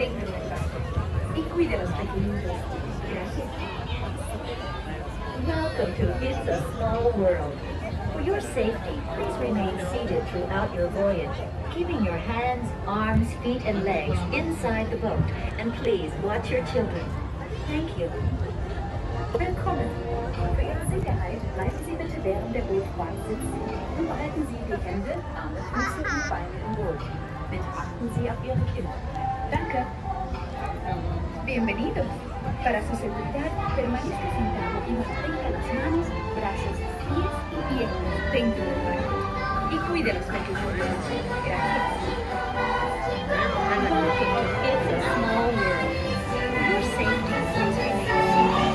téngalo en casa y cuide a los pequeñitos. Gracias. Welcome to It's a Small World. For your safety, please remain seated throughout your voyage, keeping your hands, arms, feet, and legs inside the boat. And please watch your children. Thank you. Willkommen. Für Ihre Sicherheit bleiben Sie bitte während der Bootfahrt sitzen und behalten Sie die Hände, Arme, Füße und Beine im Boot. Bitte achten Sie auf Ihre Kinder. Danke. Bienvenidos. Para su seguridad, permanezca sentado y mantenga las manos, brazos, pies y piernas dentro del barco. Y cuide a los pequeños. Gracias. Welcome to It's a Small World. For your safety, please remain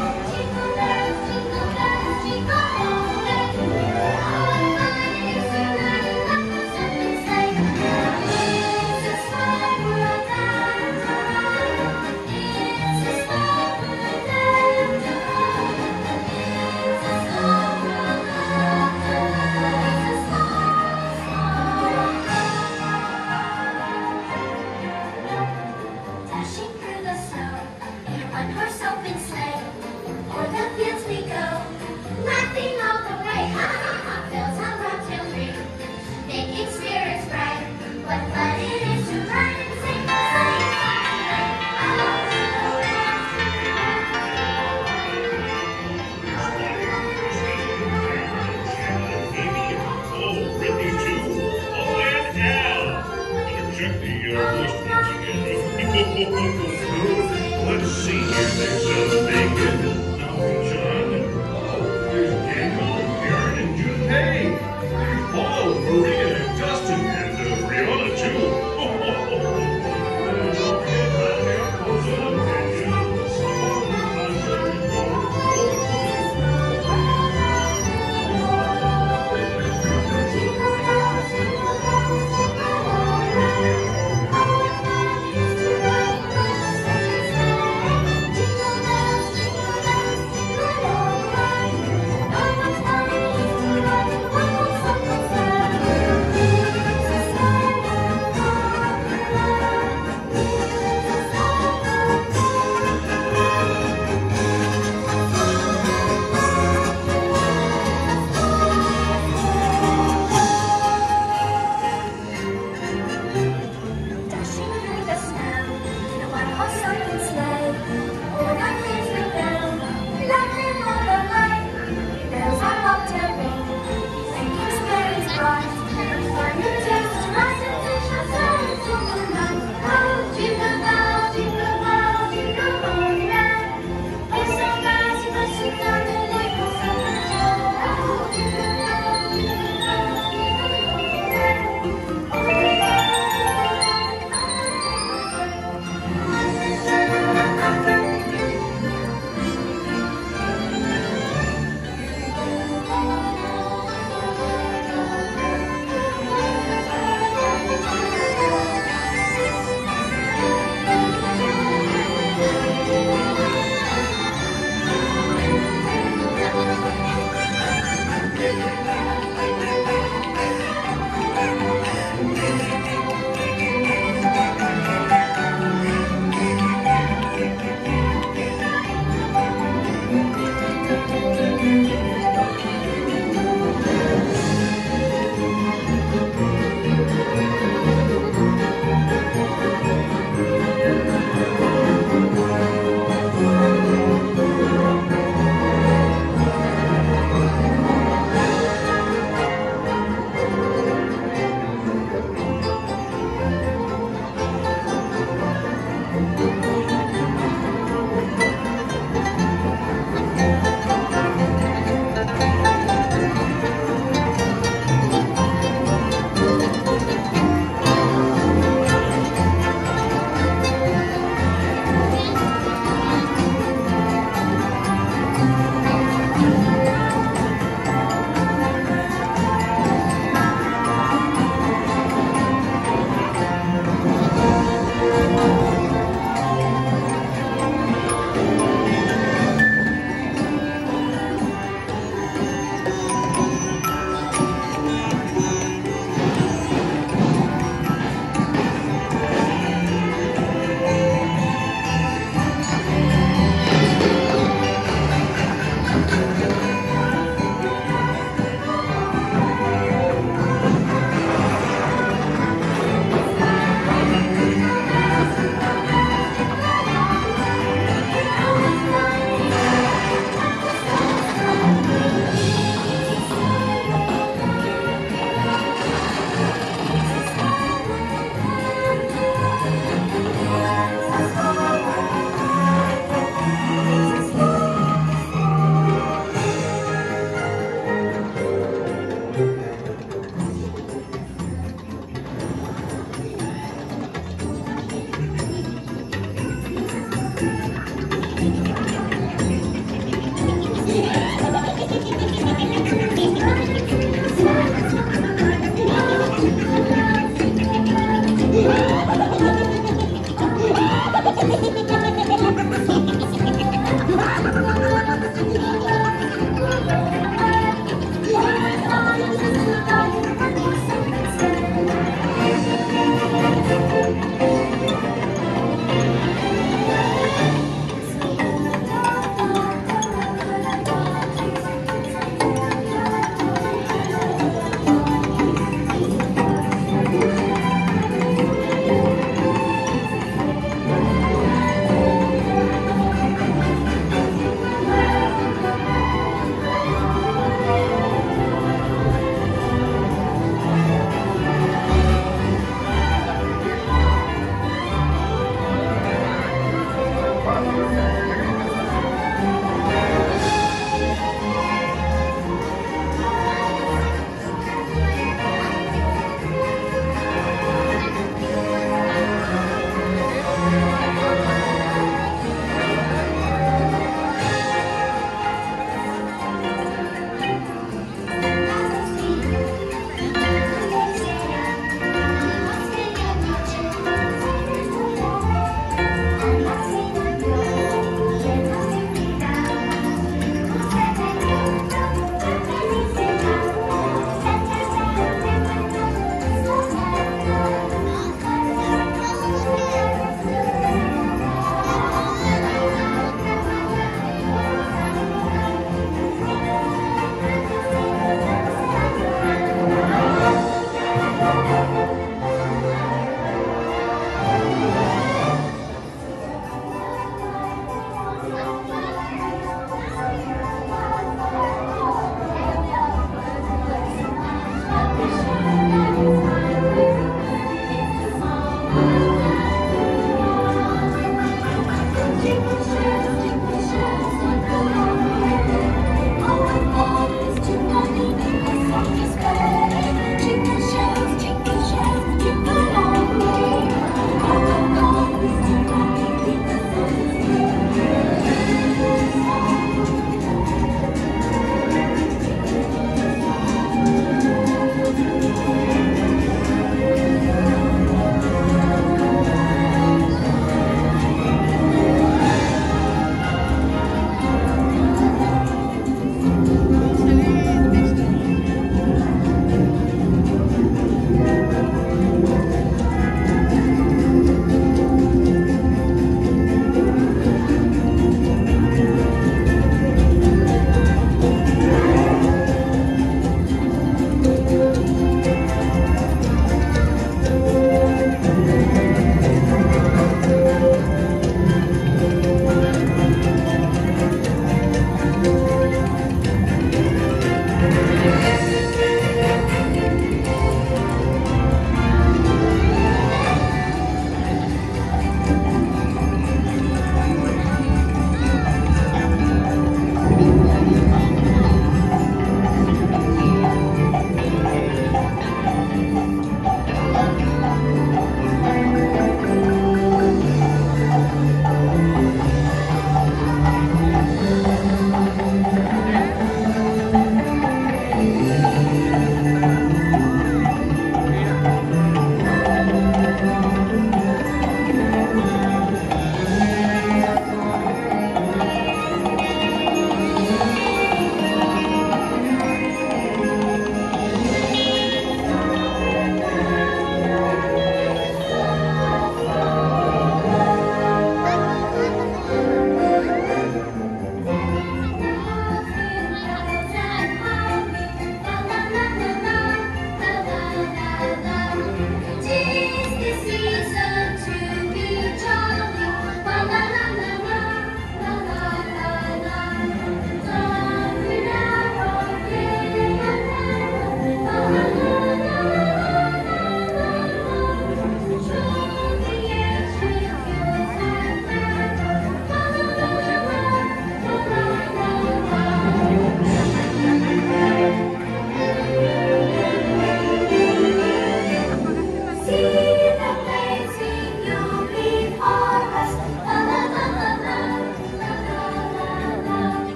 Let's see here, there's a Megan, John, and there's Daniel, Karen, and June. Hey, there's Paul, Maria, and Dustin, and Brianna, too.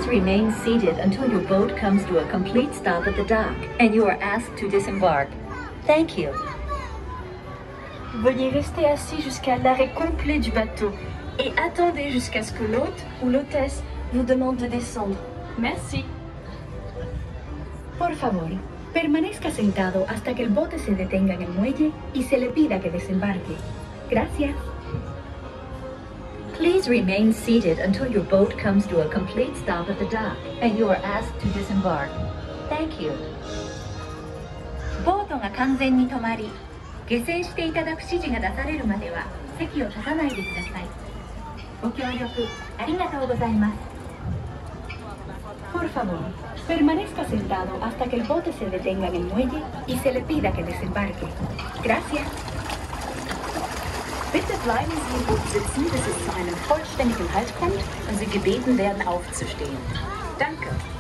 remain seated until your boat comes to a complete stop at the dock and you are asked to disembark. Thank you. Veuillez rester assis jusqu'à l'arrêt complet du bateau et attendez jusqu'à ce que l'hôte ou l'hôtesse vous demande de descendre. Merci. Por favor, permanezca sentado hasta que el bote se detenga en el muelle y se le pida que desembarque. Gracias. Please remain seated until your boat comes to a complete stop at the dock and you are asked to disembark. Thank you. ボートが完全に止まり、下船していただく指示が出されるまでは席を立たないでください。ご協力ありがとうございます。 Por favor, permanezca sentado hasta que el bote se detenga en el muelle y se le pida que desembarque. Gracias. Bitte bleiben Sie im Boot sitzen, bis es zu einem vollständigen Halt kommt und Sie gebeten werden, aufzustehen. Danke.